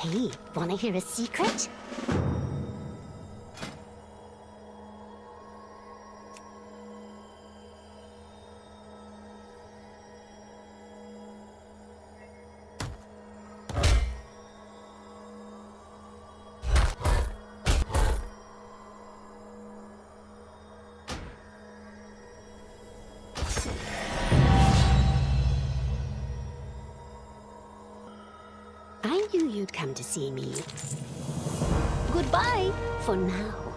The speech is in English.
Hey, wanna hear a secret? I knew you'd come to see me. Goodbye for now.